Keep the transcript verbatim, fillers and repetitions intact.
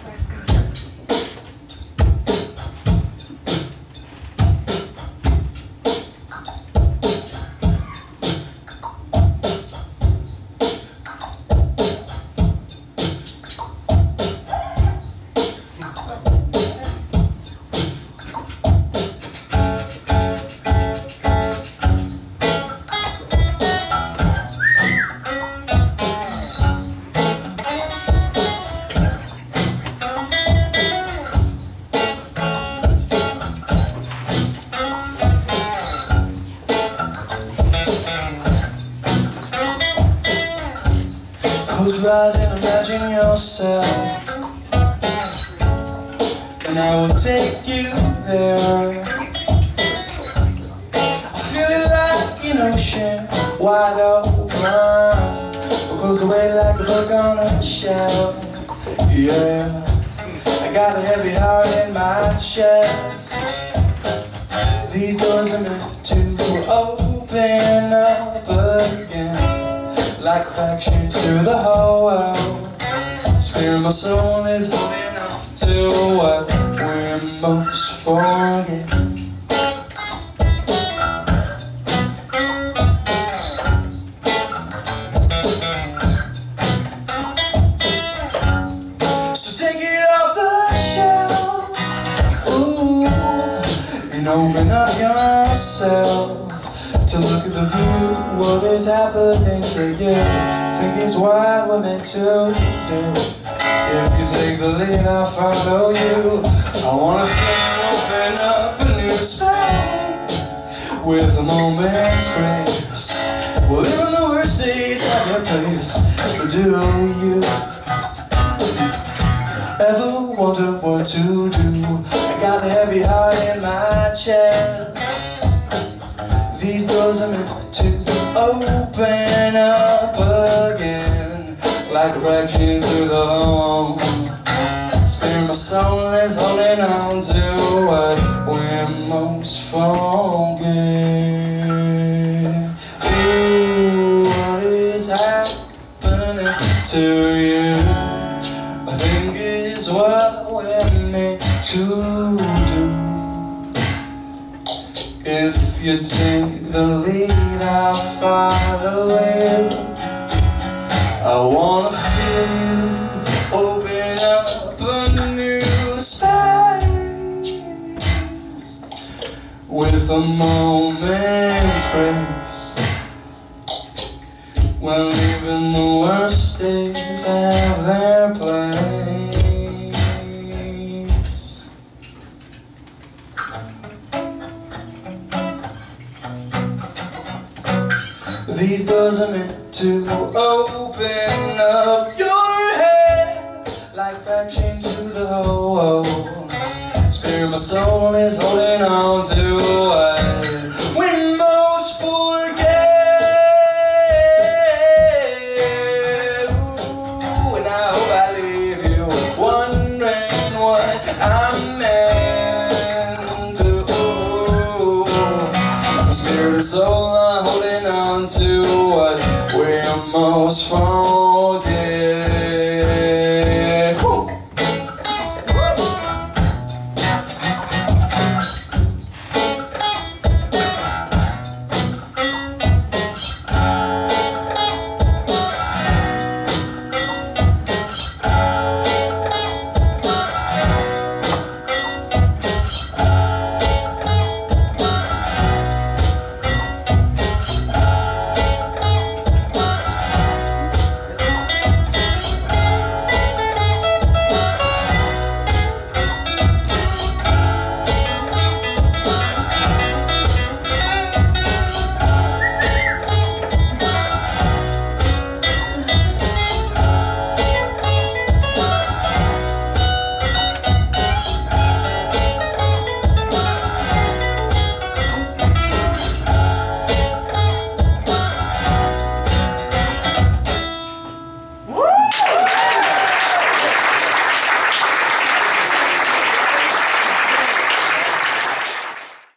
Close your eyes and imagine yourself, and I will take you there. I feel it like an ocean, wide open. It goes away like a book on a shelf. Yeah, I got a heavy heart in my chest. These doors are meant to open up again, like a fraction to the whole world. Spirit, my soul is holding on to what we're most forget. So take it off the shelf, ooh, and open up yourself to look at the view, what is happening to you. Think it's what we're meant to do. If you take the lead, I'll follow you. I wanna feel open up a new space with a moment's grace. Well, even the worst days have their place, but do you ever wonder what to do? I got a heavy heart in my chest. These doors are meant to open up again, like a fraction to the home. Spirit, my soul is holding on to what we're most forget. Ooh, what is happening to you? I think it's what we're meant to do. If you take the lead, I'll follow you. I wanna feel you open up a new space with a moment's grace. Well, even the worst days have their place. These doors are meant to open up your head, like fraction to the whole. Spirit, my soul is holding on to